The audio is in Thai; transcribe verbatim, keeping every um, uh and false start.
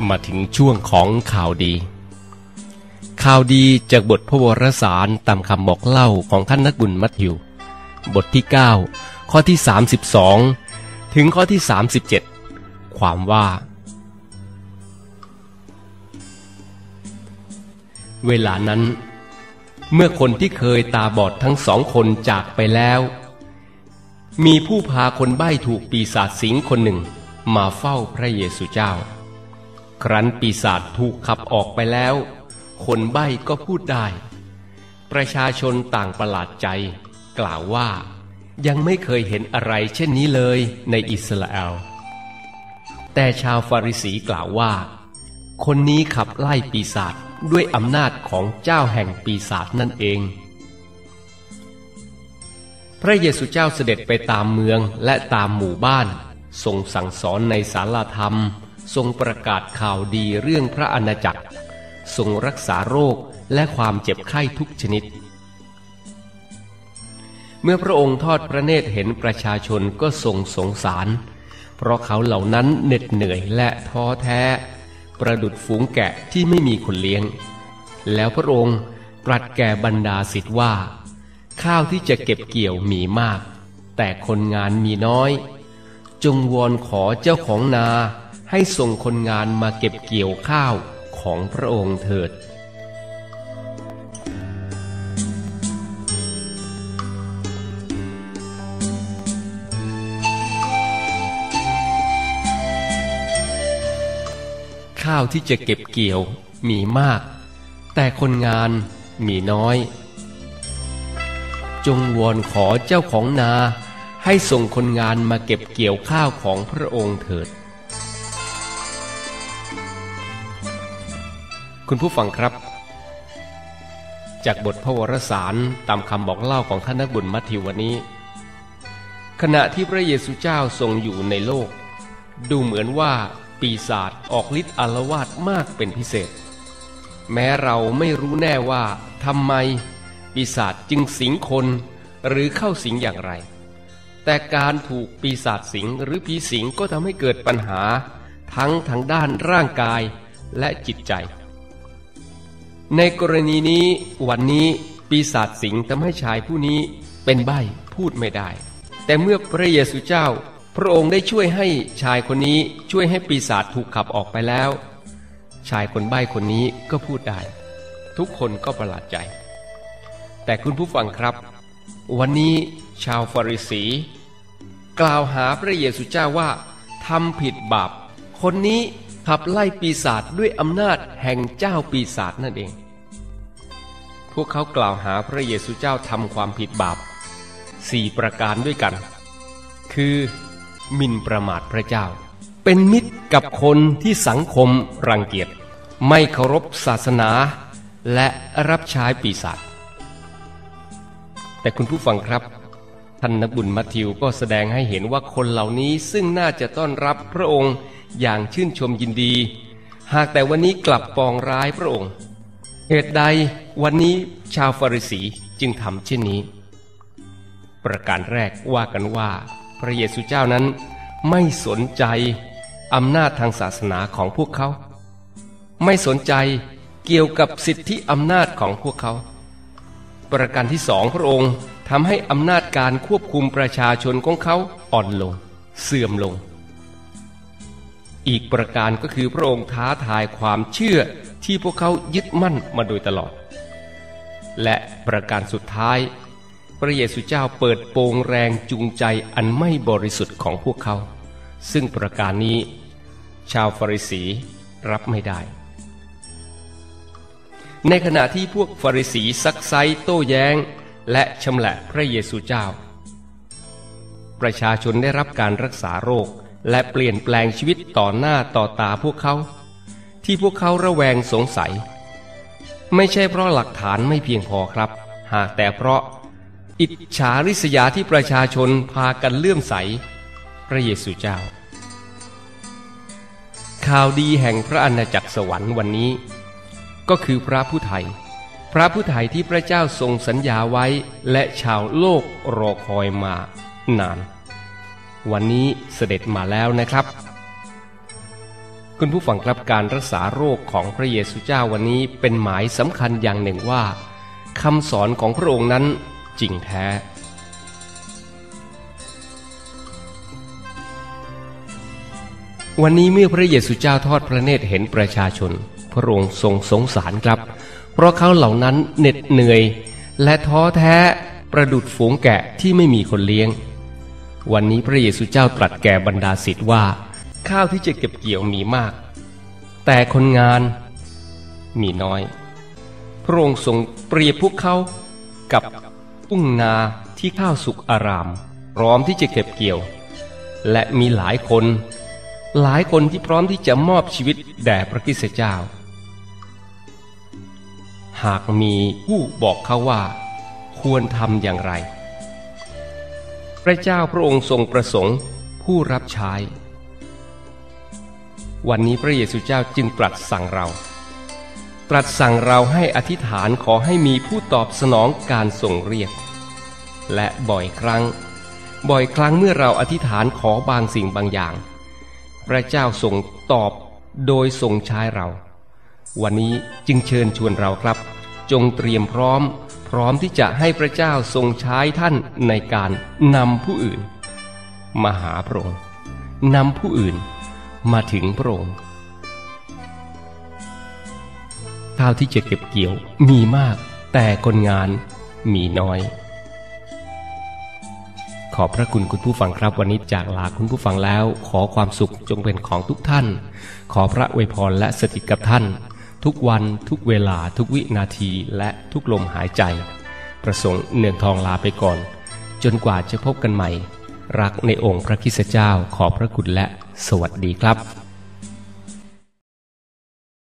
มาถึงช่วงของข่าวดีข่าวดีจากบทพระวรสารตามคำบอกเล่าของท่านนักบุญมัทธิวบทที่เก้าข้อที่สามสิบสองถึงข้อที่สามสิบเจ็ดความว่าเวลานั้นเมื่อคนที่เคยตาบอดทั้งสองคนจากไปแล้วมีผู้พาคนใบ้ถูกปีศาจสิงคนหนึ่งมาเฝ้าพระเยซูเจ้าครั้นปีศาจถูกขับออกไปแล้วคนใบ้ก็พูดได้ประชาชนต่างประหลาดใจกล่าวว่ายังไม่เคยเห็นอะไรเช่นนี้เลยในอิสราเอลแต่ชาวฟาริสีกล่าวว่าคนนี้ขับไล่ปีศาจด้วยอำนาจของเจ้าแห่งปีศาจนั่นเองพระเยซูเจ้าเสด็จไปตามเมืองและตามหมู่บ้านทรงสั่งสอนในศาลาธรรมทรงประกาศข่าวดีเรื่องพระอาณาจักรทรงรักษาโรคและความเจ็บไข้ทุกชนิดเมื่อพระองค์ทอดพระเนตรเห็นประชาชนก็ทรงสงสารเพราะเขาเหล่านั้นเหน็ดเหนื่อยและท้อแท้ประดุจฝูงแกะที่ไม่มีคนเลี้ยงแล้วพระองค์ตรัสแก่บรรดาศิษย์ว่าข้าวที่จะเก็บเกี่ยวมีมากแต่คนงานมีน้อยจงวอนขอเจ้าของนาให้ส่งคนงานมาเก็บเกี่ยวข้าวของพระองค์เถิดข้าวที่จะเก็บเกี่ยวมีมากแต่คนงานมีน้อยจงวอนขอเจ้าของนาให้ส่งคนงานมาเก็บเกี่ยวข้าวของพระองค์เถิดคุณผู้ฟังครับจากบทพระวรสารตามคำบอกเล่าของท่านนักบุญมัทธิววันนี้ขณะที่พระเยซูเจ้าทรงอยู่ในโลกดูเหมือนว่าปีศาจออกฤทธิ์อาละวาดมากเป็นพิเศษแม้เราไม่รู้แน่ว่าทำไมปีศาจจึงสิงคนหรือเข้าสิงอย่างไรแต่การถูกปีศาจสิงหรือผีสิงก็ทำให้เกิดปัญหาทั้งทางด้านร่างกายและจิตใจในกรณีนี้วันนี้ปีศาจสิงทำให้ชายผู้นี้เป็นใบ้พูดไม่ได้แต่เมื่อพระเยซูเจ้าพระองค์ได้ช่วยให้ชายคนนี้ช่วยให้ปีศาจถูกขับออกไปแล้วชายคนใบ้คนนี้ก็พูดได้ทุกคนก็ประหลาดใจแต่คุณผู้ฟังครับวันนี้ชาวฟาริสีกล่าวหาพระเยซูเจ้าว่าทำผิดบาปคนนี้ขับไล่ปีศาจด้วยอำนาจแห่งเจ้าปีศาจนั่นเองพวกเขากล่าวหาพระเยซูเจ้าทำความผิดบาปสี่ประการด้วยกันคือหมิ่นประมาทพระเจ้าเป็นมิตรกับคนที่สังคมรังเกียจไม่เคารพศาสนาและรับใช้ปีศาจแต่คุณผู้ฟังครับท่านนักบุญมัทธิวก็แสดงให้เห็นว่าคนเหล่านี้ซึ่งน่าจะต้อนรับพระองค์อย่างชื่นชมยินดีหากแต่วันนี้กลับปองร้ายพระองค์เหตุใดวันนี้ชาวฟาริสีจึงทำเช่นนี้ประการแรกว่ากันว่าพระเยซูเจ้านั้นไม่สนใจอำนาจทางศาสนาของพวกเขาไม่สนใจเกี่ยวกับสิทธิอำนาจของพวกเขาประการที่สองพระองค์ทำให้อำนาจการควบคุมประชาชนของเขาอ่อนลงเสื่อมลงอีกประการก็คือพระองค์ท้าทายความเชื่อที่พวกเขายึดมั่นมาโดยตลอดและประการสุดท้ายพระเยซูเจ้าเปิดโปงแรงจูงใจอันไม่บริสุทธิ์ของพวกเขาซึ่งประการนี้ชาวฟาริสีรับไม่ได้ในขณะที่พวกฟาริสีซักไซ้โต้แย้งและชำแหละพระเยซูเจ้าประชาชนได้รับการรักษาโรคและเปลี่ยนแปลงชีวิตต่อหน้าต่อตาพวกเขาที่พวกเขาระแวงสงสัยไม่ใช่เพราะหลักฐานไม่เพียงพอครับหากแต่เพราะอิจฉาริษยาที่ประชาชนพากันเลื่อมใสพระเยซูเจ้าข่าวดีแห่งพระอาณาจักรสวรรค์วันนี้ก็คือพระผู้ไถ่พระผู้ไถ่ที่พระเจ้าทรงสัญญาไว้และชาวโลกรอคอยมานานวันนี้เสด็จมาแล้วนะครับคุณผู้ฟังครับการรักษาโรคของพระเยซูเจ้าวันนี้เป็นหมายสำคัญอย่างหนึ่งว่าคำสอนของพระองค์นั้นจริงแท้วันนี้เมื่อพระเยซูเจ้าทอดพระเนตรเห็นประชาชนพระองค์ทรงสงสารครับเพราะเขาเหล่านั้นเหน็ดเหนื่อยและท้อแท้ประดุจฝูงแกะที่ไม่มีคนเลี้ยงวันนี้พระเยซูเจ้าตรัสแก่บรรดาศิษย์ว่าข้าวที่จะเก็บเกี่ยวมีมากแต่คนงานมีน้อยพระองค์ทรงเปรียบพวกเขากับทุ่งนาที่ข้าวสุกอารามพร้อมที่จะเก็บเกี่ยวและมีหลายคนหลายคนที่พร้อมที่จะมอบชีวิตแด่พระคริสตเจ้าหากมีผู้บอกเขาว่าควรทำอย่างไรพระเจ้าพระองค์ทรงประสงค์ผู้รับใช้วันนี้พระเยซูเจ้าจึงตรัสสั่งเราตรัสสั่งเราให้อธิษฐานขอให้มีผู้ตอบสนองการทรงเรียกและบ่อยครั้งบ่อยครั้งเมื่อเราอธิษฐานขอบางสิ่งบางอย่างพระเจ้าทรงตอบโดยทรงใช้เราวันนี้จึงเชิญชวนเราครับจงเตรียมพร้อมพร้อมที่จะให้พระเจ้าทรงใช้ท่านในการนำผู้อื่นมาหาพระองค์นำผู้อื่นมาถึงพระองค์ข้าวที่จะเก็บเกี่ยวมีมากแต่คนงานมีน้อยขอบพระคุณคุณผู้ฟังครับวันนี้จากลาคุณผู้ฟังแล้วขอความสุขจงเป็นของทุกท่านขอพระอวยพรและสถิตกับท่านทุกวันทุกเวลาทุกวินาทีและทุกลมหายใจประสงค์เนืองทองลาไปก่อนจนกว่าจะพบกันใหม่รักในองค์พระคริสตเจ้าขอบพระคุณและสวัสดีครับ